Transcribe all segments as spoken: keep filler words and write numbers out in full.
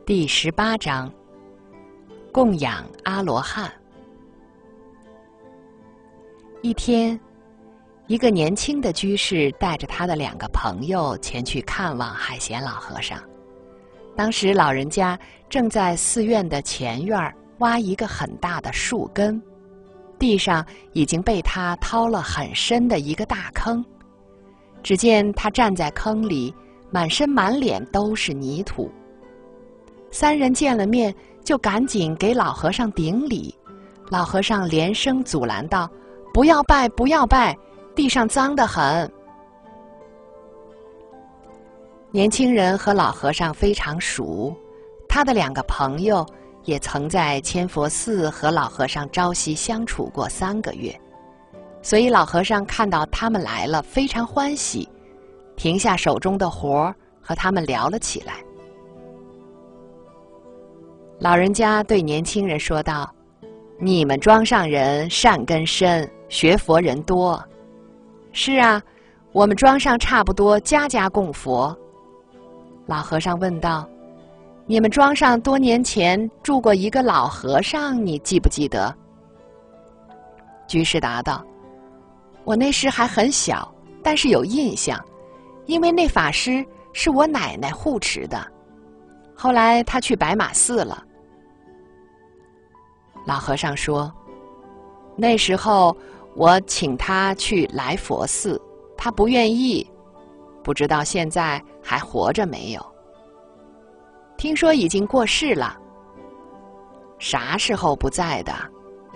第十八章，供养阿罗汉。一天，一个年轻的居士带着他的两个朋友前去看望海贤老和尚。当时老人家正在寺院的前院挖一个很大的树根，地上已经被他掏了很深的一个大坑。只见他站在坑里，满身满脸都是泥土。三人见了面，就赶紧给老和尚顶礼。老和尚连声阻拦道：“不要拜，不要拜，地上脏得很。”年轻人和老和尚非常熟，他的两个朋友也曾在千佛寺和老和尚朝夕相处过三个月，所以老和尚看到他们来了，非常欢喜，停下手中的活儿，和他们聊了起来。老人家对年轻人说道：“你们庄上人善根深，学佛人多。”“是啊，我们庄上差不多家家供佛。”老和尚问道：“你们庄上多年前住过一个老和尚，你记不记得？”居士答道：“我那时还很小，但是有印象，因为那法师是我奶奶护持的，后来他去白马寺了。”老和尚说：“那时候我请他去来佛寺，他不愿意，不知道现在还活着没有。听说已经过世了。”“啥时候不在的？”“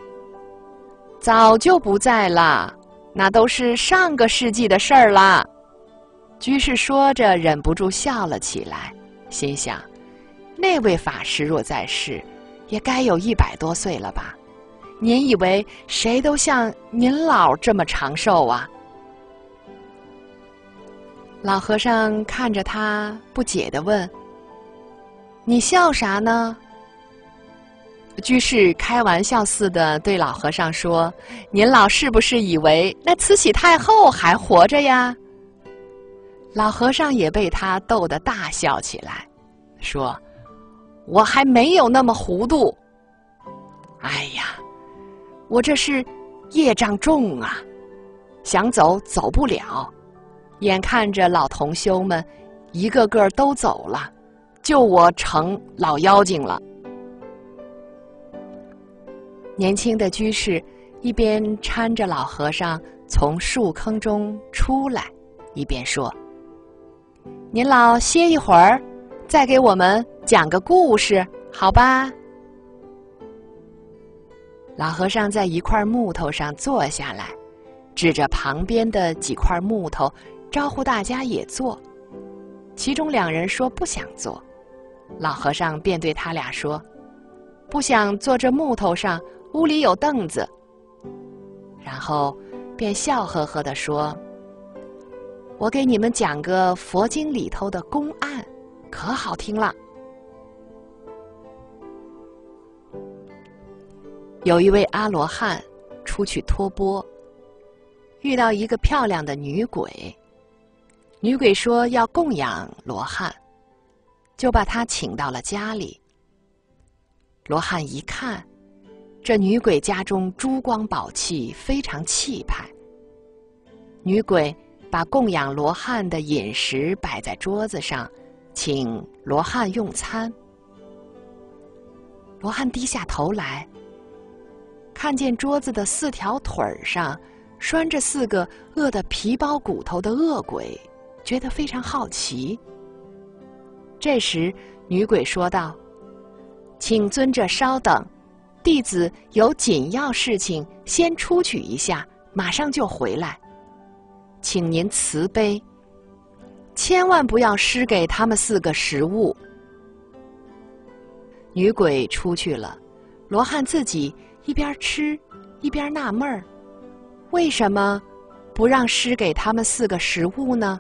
早就不在了，那都是上个世纪的事儿了。”居士说着忍不住笑了起来，心想：那位法师若在世，也该有一百多岁了吧？您以为谁都像您老这么长寿啊？”老和尚看着他，不解地问：“你笑啥呢？”居士开玩笑似的对老和尚说：“您老是不是以为那慈禧太后还活着呀？”老和尚也被他逗得大笑起来，说：“我还没有那么糊涂。哎呀，我这是业障重啊，想走走不了。眼看着老同修们一个个都走了，就我成老妖精了。”年轻的居士一边搀着老和尚从树坑中出来，一边说：“您老歇一会儿，再给我们讲个故事，好吧？”老和尚在一块木头上坐下来，指着旁边的几块木头，招呼大家也坐。其中两人说不想坐，老和尚便对他俩说：“不想坐这木头上，屋里有凳子。”然后便笑呵呵地说：“我给你们讲个佛经里头的公案，可好听了。”有一位阿罗汉出去托钵，遇到一个漂亮的女鬼。女鬼说要供养罗汉，就把她请到了家里。罗汉一看，这女鬼家中珠光宝气，非常气派。女鬼把供养罗汉的饮食摆在桌子上，请罗汉用餐。罗汉低下头来，看见桌子的四条腿上拴着四个饿得皮包骨头的恶鬼，觉得非常好奇。这时女鬼说道：“请尊者稍等，弟子有紧要事情，先出去一下，马上就回来。请您慈悲，千万不要施给他们四个食物。”女鬼出去了，罗汉自己一边吃一边纳闷儿，为什么不让施给他们四个食物呢？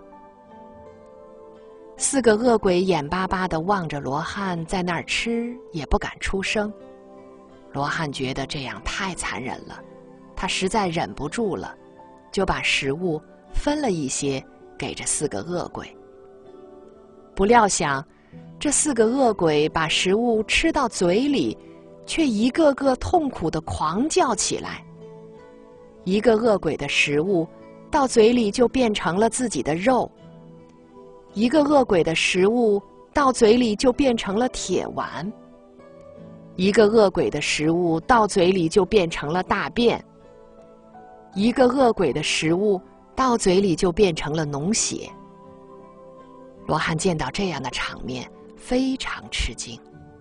四个恶鬼眼巴巴地望着罗汉在那儿吃，也不敢出声。罗汉觉得这样太残忍了，他实在忍不住了，就把食物分了一些给这四个恶鬼。不料想，这这四个恶鬼把食物吃到嘴里，却一个个痛苦地狂叫起来。一个恶鬼的食物到嘴里就变成了自己的肉，一个恶鬼的食物到嘴里就变成了铁丸，一个恶鬼的食物到嘴里就变成了大便，一个恶鬼的食物到嘴里就变成了脓血。罗汉见到这样的场面，非常吃惊。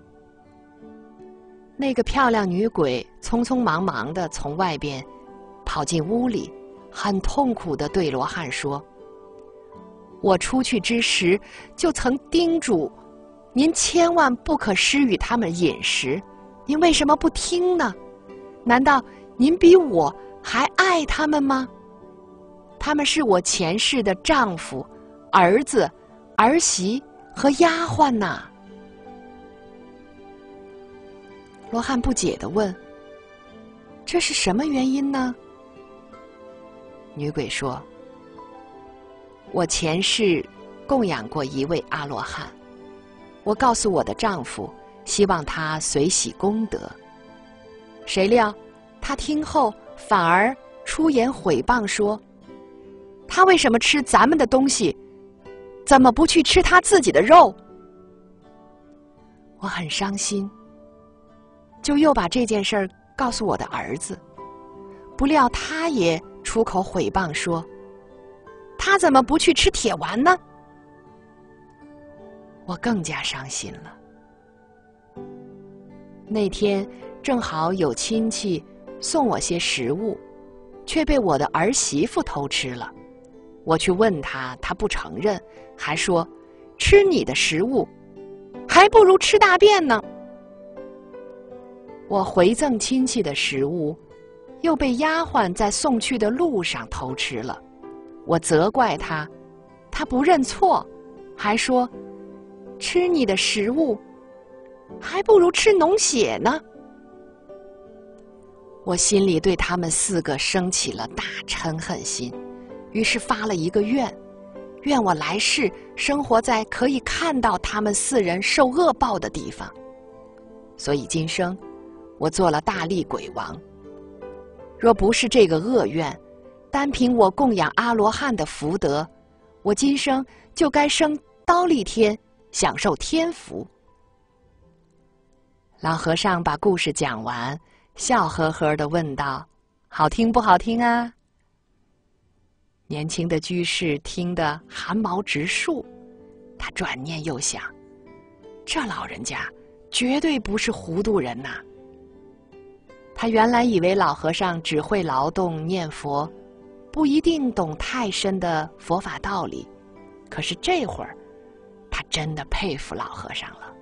那个漂亮女鬼匆匆忙忙地从外边跑进屋里，很痛苦地对罗汉说：“我出去之时就曾叮嘱您千万不可施予他们饮食，您为什么不听呢？难道您比我还爱他们吗？他们是我前世的丈夫、儿子、儿媳和丫鬟呐。”罗汉不解地问：“这是什么原因呢？”女鬼说：“我前世供养过一位阿罗汉，我告诉我的丈夫，希望他随喜功德。谁料他听后反而出言毁谤说，他为什么吃咱们的东西，怎么不去吃他自己的肉？”我很伤心，就又把这件事儿告诉我的儿子，不料他也出口毁谤说，他怎么不去吃铁丸呢？我更加伤心了。那天正好有亲戚送我些食物，却被我的儿媳妇偷吃了。我去问他，他不承认，还说吃你的食物还不如吃大便呢。我回赠亲戚的食物又被丫鬟在送去的路上偷吃了，我责怪他，他不认错，还说吃你的食物还不如吃脓血呢。我心里对他们四个生起了大嗔恨心，于是发了一个愿，愿我来世生活在可以看到他们四人受恶报的地方。所以今生我做了大力鬼王。若不是这个恶愿，单凭我供养阿罗汉的福德，我今生就该生忉利天，享受天福。老和尚把故事讲完，笑呵呵地问道：“好听不好听啊？”年轻的居士听得汗毛直竖，他转念又想，这老人家绝对不是糊涂人呐。他原来以为老和尚只会劳动念佛，不一定懂太深的佛法道理，可是这会儿他真的佩服老和尚了。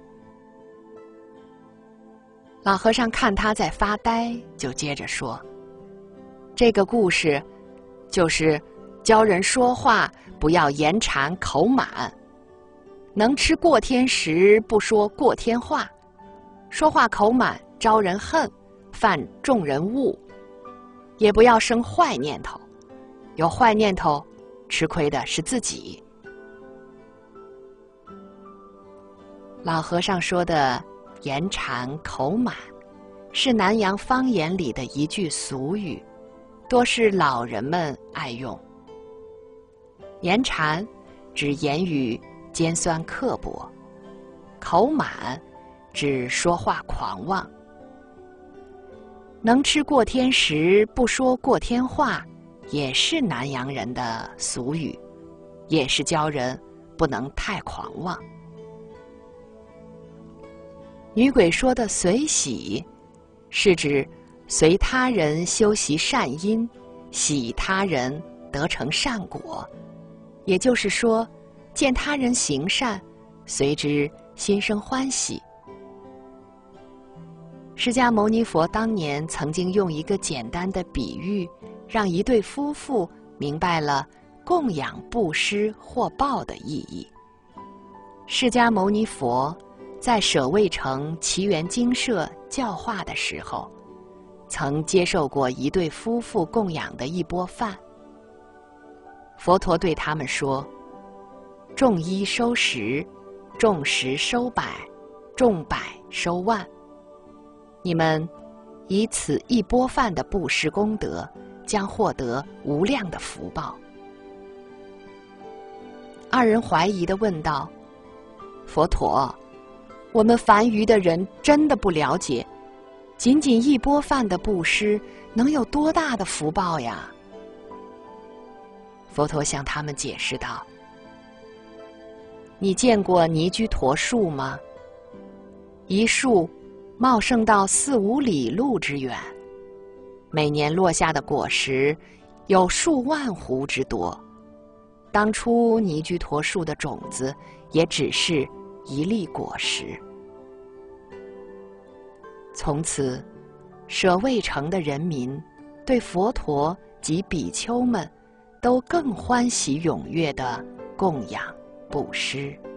老和尚看他在发呆，就接着说：“这个故事就是教人说话不要言馋口满，能吃过天食，不说过天话，说话口满招人恨，犯众人恶，也不要生坏念头，有坏念头吃亏的是自己。”老和尚说的言馋口满是南洋方言里的一句俗语，多是老人们爱用。言馋指言语尖酸刻薄，口满指说话狂妄。能吃过天食，不说过天话，也是南洋人的俗语，也是教人不能太狂妄。女鬼说的随喜，是指随他人修习善因，喜他人得成善果，也就是说，见他人行善，随之心生欢喜。释迦牟尼佛当年曾经用一个简单的比喻，让一对夫妇明白了供养布施获报的意义。释迦牟尼佛在舍卫城祇园精舍教化的时候，曾接受过一对夫妇供养的一钵饭。佛陀对他们说：“众衣收食， 种十收百，种百收万。你们以此一钵饭的布施功德，将获得无量的福报。”二人怀疑地问道：“佛陀，我们凡愚的人真的不了解，仅仅一钵饭的布施能有多大的福报呀？”佛陀向他们解释道：“你见过尼居陀树吗？一树茂盛到四五里路之远，每年落下的果实有数万斛之多。当初尼居陀树的种子也只是一粒果实。从此，舍卫城的人民对佛陀及比丘们都更欢喜踊跃地供养布施。”